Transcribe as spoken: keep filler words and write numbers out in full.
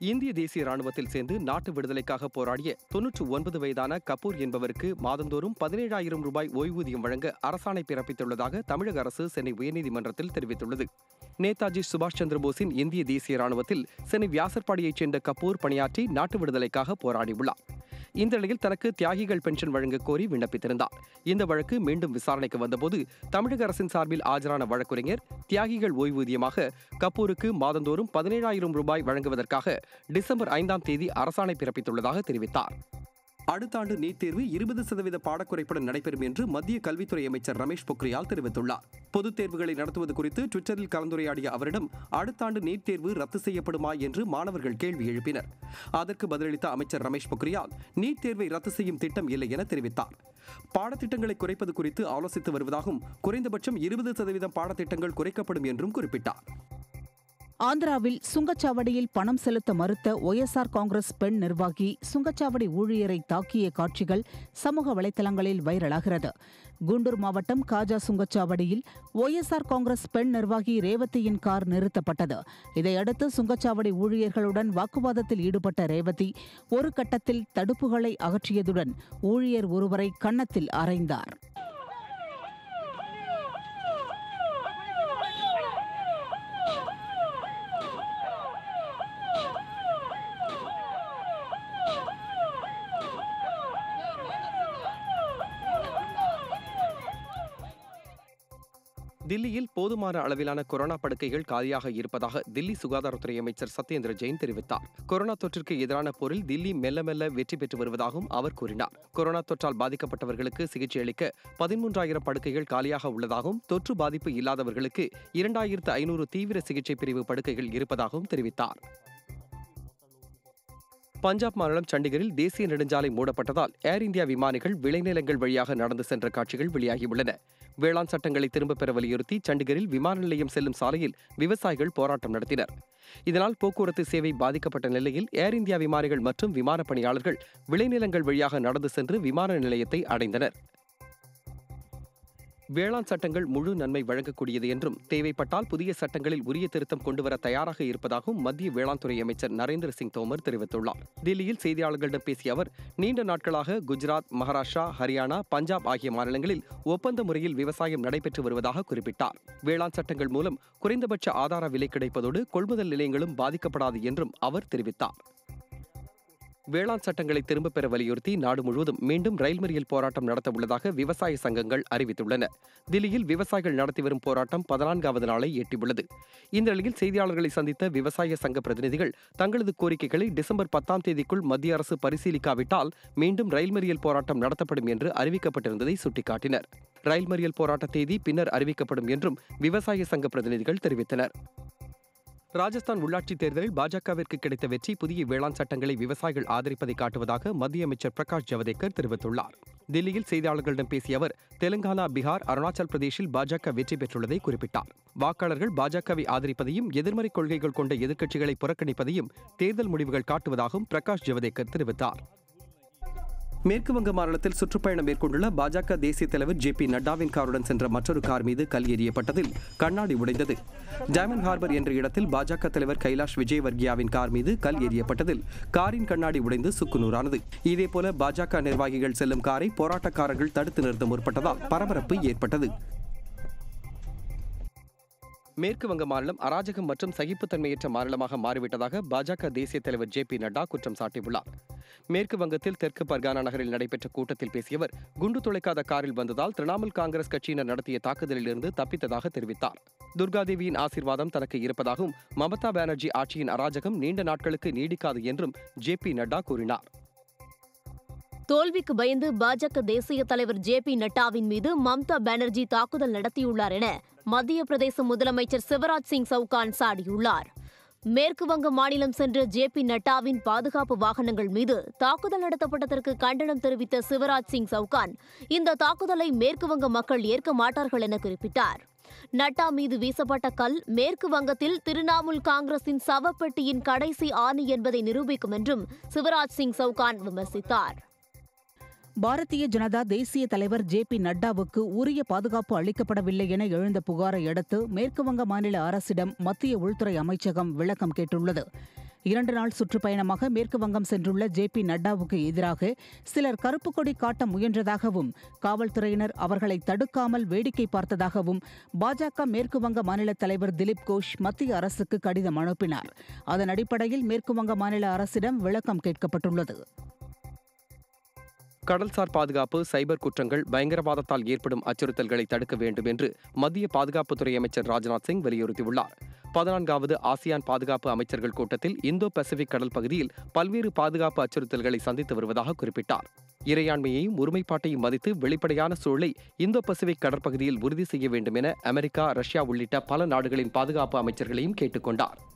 இந்திய தேசிய ராணுவத்தில் சேர்ந்து நாட்டு விடுதலைக்காக போராடிய தொன்னூற்று ஒன்பது வயதான கபூர் என்பவருக்கு மாதந்தோறும் பதினேழாயிரம் ரூபாய் ஓய்வூதியம் வழங்க அரசாணை பிறப்பித்துள்ளதாக தமிழக அரசு சென்னை உயர்நீதிமன்றத்தில் தெரிவித்துள்ளது. நேதாஜி சுபாஷ் சந்திரபோஸின் இந்திய தேசிய ராணுவத்தில் சென்னை வியாசர்பாடியைச் சேர்ந்த கபூர் பணியாற்றி நாட்டு விடுதலைக்காக போராடியுள்ளார். இந்த நிலையில் தனக்கு தியாகிகள் பென்ஷன் வழங்க கோரி விண்ணப்பித்திருந்தார். இந்த வழக்கு மீண்டும் விசாரணைக்கு வந்தபோது தமிழக அரசின் சார்பில் ஆஜரான வழக்கறிஞர் தியாகிகள் ஓய்வூதியமாக கபூருக்கு மாதந்தோறும் பதினேழாயிரம் ரூபாய் வழங்குவதற்காக டிசம்பர் ஐந்தாம் தேதி அரசாணை பிறப்பித்துள்ளதாக தெரிவித்தார். அடுத்த ஆண்டு நீட் தேர்வு இருபது சதவீத பாடக்குறைப்புடன் நடைபெறும் என்று மத்திய கல்வித்துறை அமைச்சர் ரமேஷ் பொக்ரியால் தெரிவித்துள்ளார். பொதுத் தேர்வுகளை நடத்துவது குறித்து ட்விட்டரில் கலந்துரையாடிய அவரிடம் அடுத்த ஆண்டு நீட் தேர்வு ரத்து செய்யப்படுமா என்று மாணவர்கள் கேள்வி எழுப்பினர். அதற்கு பதிலளித்த அமைச்சர் ரமேஷ் பொக்ரியால் நீட் தேர்வை ரத்து செய்யும் திட்டம் இல்லை என தெரிவித்தார். பாடத்திட்டங்களை குறைப்பது குறித்து ஆலோசித்து வருவதாகவும் குறைந்தபட்சம் இருபது சதவீதம் பாடத்திட்டங்கள் குறைக்கப்படும் என்றும் குறிப்பிட்டார். ஆந்திராவில் சுங்கச்சாவடியில் பணம் செலுத்த மறுத்த ஒய் எஸ் ஆர் காங்கிரஸ் பெண் நிர்வாகி சுங்கச்சாவடி ஊழியரை தாக்கிய காட்சிகள் சமூக வலைதளங்களில் வைரலாகிறது. குண்டூர் மாவட்டம் காஜா சுங்கச்சாவடியில் ஒய் எஸ் ஆர் காங்கிரஸ் பெண் நிர்வாகி ரேவதியின் கார் நிறுத்தப்பட்டது. இதையடுத்து சுங்கச்சாவடி ஊழியர்களுடன் வாக்குவாதத்தில் ஈடுபட்ட ரேவதி ஒரு கட்டத்தில் தடுப்புகளை அகற்றியதுடன் ஊழியர் ஒருவரை கன்னத்தில் அறைந்தார். தில்லியில் போதுமான அளவிலான கொரோனா படுக்கைகள் காலியாக இருப்பதாக தில்லி சுகாதாரத்துறை அமைச்சர் சத்யேந்திர ஜெயின் தெரிவித்தார். கொரோனா தொற்றிற்கு எதிரான போரில் தில்லி மெல்ல மெல்ல வெற்றி பெற்று வருவதாகவும் அவர் கூறினார். கொரோனா தொற்றால் பாதிக்கப்பட்டவர்களுக்கு சிகிச்சை அளிக்க பதிமூன்றாயிரம் படுக்கைகள் காலியாக உள்ளதாகவும் தொற்று பாதிப்பு இல்லாதவர்களுக்கு இரண்டாயிரத்து ஐநூறு தீவிர சிகிச்சை பிரிவு படுக்கைகள் இருப்பதாகவும் தெரிவித்தார். பஞ்சாப் மாநிலம் சண்டிகரில் தேசிய நெடுஞ்சாலை மூடப்பட்டதால் ஏர் இந்தியா விமானிகள் விளைநிலங்கள் வழியாக நடந்து சென்ற காட்சிகள் வெளியாகியுள்ளன. வேளாண் சட்டங்களை திரும்பப் பெற வலியுறுத்தி சண்டிகரில் விமான நிலையம் செல்லும் சாலையில் விவசாயிகள் போராட்டம் நடத்தினர். இதனால் போக்குவரத்து சேவை பாதிக்கப்பட்ட நிலையில் ஏர் இந்தியா விமானிகள் மற்றும் விமான பணியாளர்கள் விளைநிலங்கள் வழியாக நடந்து சென்று விமான நிலையத்தை அடைந்தனர். வேளாண் சட்டங்கள் முழு நன்மை வழங்கக்கூடியது என்றும் தேவைப்பட்டால் புதிய சட்டங்களில் உரிய திருத்தம் கொண்டுவர தயாராக இருப்பதாகவும் மத்திய வேளாண் துறை அமைச்சர் நரேந்திர சிங் தோமர் தெரிவித்துள்ளார். தில்லியில் செய்தியாளர்களிடம் பேசிய அவர் நீண்ட நாட்களாக குஜராத், மகாராஷ்டிரா, ஹரியானா, பஞ்சாப் ஆகிய மாநிலங்களில் ஒப்பந்த முறையில் விவசாயம் நடைபெற்று வருவதாக குறிப்பிட்டார். வேளாண் சட்டங்கள் மூலம் குறைந்தபட்ச ஆதார விலை கிடைப்பதோடு கொள்முதல் நிலையங்களும் பாதிக்கப்படாது என்றும் அவர் தெரிவித்தார். வேளாண் சட்டங்களை திரும்பப் பெற வலியுறுத்தி நாடு முழுவதும் மீண்டும் ரயில் மறியல் போராட்டம் நடத்த உள்ளதாக விவசாய சங்கங்கள் அறிவித்துள்ளன. தில்லியில் விவசாயிகள் நடத்தி வரும் போராட்டம் பதினான்காவது நாளை எட்டியுள்ளது. இந்த நிலையில் செய்தியாளர்களை சந்தித்த விவசாய சங்க பிரதிநிதிகள் தங்களது கோரிக்கைகளை டிசம்பர் பத்தாம் தேதிக்குள் மத்திய அரசு பரிசீலிக்காவிட்டால் மீண்டும் ரயில் மறியல் போராட்டம் நடத்தப்படும் என்று அறிவிக்கப்பட்டிருந்ததை சுட்டிக்காட்டினர். ரயில் மறியல் போராட்ட தேதி பின்னர் அறிவிக்கப்படும் என்றும் விவசாய சங்க பிரதிநிதிகள் தெரிவித்தனர். ராஜஸ்தான் உள்ளாட்சித் தேர்தலில் பாஜகவிற்கு கிடைத்த வெற்றி புதிய வேளாண் சட்டங்களை விவசாயிகள் ஆதரிப்பதை காட்டுவதாக மத்திய அமைச்சர் பிரகாஷ் ஜவடேகர் தெரிவித்துள்ளார். தில்லியில் செய்தியாளர்களிடம் பேசிய அவர் தெலுங்கானா, பீகார், அருணாச்சல் பிரதேசில் பாஜக வெற்றி பெற்றுள்ளதை குறிப்பிட்டார். வாக்காளர்கள் பாஜகவை ஆதரிப்பதையும் எதிர்மறை கொள்கைகள் கொண்ட எதிர்க்கட்சிகளை புறக்கணிப்பதையும் தேர்தல் முடிவுகள் காட்டுவதாகவும் பிரகாஷ் ஜவடேகர் தெரிவித்தார். மேற்குவங்க மாநிலத்தில் சுற்றுப்பயணம் மேற்கொண்டுள்ள பாஜக தேசிய தலைவர் ஜே பி நட்டாவின் காருடன் சென்ற மற்றொரு கார் மீது கல் எறியப்பட்டதில் கண்ணாடி உடைந்தது. டைமண்ட் ஹார்பர் என்ற இடத்தில் பாஜக தலைவர் கைலாஷ் விஜயவர்கியாவின் கார் மீது கல் எறியப்பட்டதில் காரின் கண்ணாடி உடைந்து சுக்குநூறானது. இதேபோல பாஜக நிர்வாகிகள் செல்லும் காரை போராட்டக்காரர்கள் தடுத்து நிறுத்த முற்பட்டதால் பரபரப்பு ஏற்பட்டது. மேற்கு வங்க மாநிலம் அராஜகம் மற்றும் சகிப்புத்தன்மையற்ற மாநிலமாக மாறிவிட்டதாக பாஜக தேசிய தலைவர் ஜே பி நட்டா குற்றம் சாட்டியுள்ளார். மேற்கு வங்கத்தில் தெற்கு பர்கானா நகரில் நடைபெற்ற கூட்டத்தில் பேசிய அவர் குண்டு துளைக்காத காரில் வந்ததால் திரிணாமுல் காங்கிரஸ் கட்சியினர் நடத்திய தாக்குதலில் இருந்து தப்பித்ததாக தெரிவித்தார். துர்காதேவியின் ஆசீர்வாதம் தனக்கு இருப்பதாகவும் மமதா பானர்ஜி ஆட்சியின் அராஜகம் நீண்ட நாட்களுக்கு நீடிக்காது என்றும் ஜே பி நட்டா கூறினார். தோல்விக்கு பயந்து பாஜக தேசிய தலைவர் ஜே பி நட்டாவின் மீது மம்தா பானர்ஜி தாக்குதல் நடத்தியுள்ளார் என மத்திய பிரதேச முதலமைச்சர் சிவராஜ் சிங் சவுகான் சாடியுள்ளார். மேற்கு வங்க மாநிலம் சென்ற ஜே பி நட்டாவின் பாதுகாப்பு வாகனங்கள் மீது தாக்குதல் நடத்தப்பட்டதற்கு கண்டனம் தெரிவித்த சிவராஜ் சிங் சவுகான் இந்த தாக்குதலை மேற்கு வங்க மக்கள் ஏற்க மாட்டார்கள் என குறிப்பிட்டார். நட்டா மீது வீசப்பட்ட கல் மேற்கு வங்கத்தில் திரிணாமுல் காங்கிரசின் சவப்பெட்டியின் கடைசி ஆணி என்பதை நிரூபிக்கும் என்றும் சிவராஜ் சிங் சவுகான் விமர்சித்தார். பாரதிய ஜனதா தேசிய தலைவர் ஜே பி நட்டாவுக்கு உரிய பாதுகாப்பு அளிக்கப்படவில்லை என எழுந்த புகாரை அடுத்து மேற்குவங்க மாநில அரசிடம் மத்திய உள்துறை அமைச்சகம் விளக்கம் கேட்டுள்ளது. இரண்டு நாள் சுற்றுப்பயணமாக மேற்கு வங்கம் சென்றுள்ள ஜே பி நட்டாவுக்கு எதிராக சிலர் கருப்பு கொடி காட்ட முயன்றதாகவும் காவல்துறையினர் அவர்களை தடுக்காமல் வேடிக்கை பார்த்ததாகவும் பாஜக மேற்கு வங்க மாநில தலைவர் திலீப் கோஷ் மத்திய அரசுக்கு கடிதம் அனுப்பினார். அதன் அடிப்படையில் மேற்கு வங்க மாநில அரசிடம் விளக்கம் கேட்கப்பட்டுள்ளது. கடல்சார் பாதுகாப்பு, சைபர் குற்றங்கள், பயங்கரவாதத்தால் ஏற்படும் அச்சுறுத்தல்களை தடுக்க வேண்டும் என்று மத்திய பாதுகாப்புத்துறை அமைச்சர் ராஜ்நாத் சிங் வலியுறுத்தியுள்ளார். பதினான்காவது ஆசியான் பாதுகாப்பு அமைச்சர்கள் கூட்டத்தில் இந்தோ பசிபிக் கடல் பகுதியில் பல்வேறு பாதுகாப்பு அச்சுறுத்தல்களை சந்தித்து வருவதாக குறிப்பிட்டார். இறையாண்மையையும் ஒருமைப்பாட்டையும் மதித்து வெளிப்படையான சூழலை இந்தோ பசிபிக் கடற்பகுதியில் உறுதி செய்ய வேண்டும் என அமெரிக்கா, ரஷ்யா உள்ளிட்ட பல நாடுகளின் பாதுகாப்பு அமைச்சர்களையும் கேட்டுக் கொண்டார்.